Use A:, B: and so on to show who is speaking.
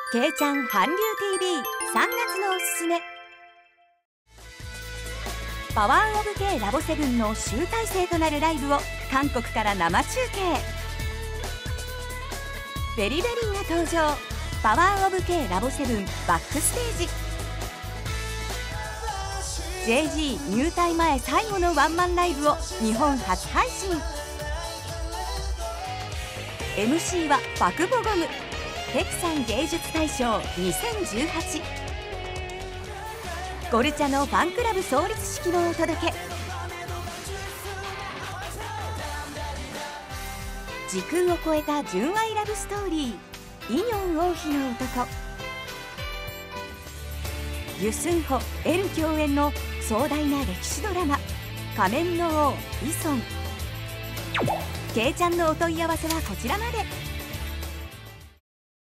A: けいちゃん韓流 TV3 月のおすすめ。パワーオブ K ラボセブンの集大成となるライブを韓国から生中継。ベリベリーが登場。パワーオブ K ラボセブンバックステージ。 JG 入隊前最後のワンマンライブを日本初配信。 MC はパク・ボゴム。テクサン芸術大賞2018。ゴルチャのファンクラブ創立式をお届け。時空を超えた純愛ラブストーリー、イニョン王妃の男。ユスンホ、エル共演の壮大な歴史ドラマ「仮面の王イソン」。けいちゃんのお問い合わせはこちらまで。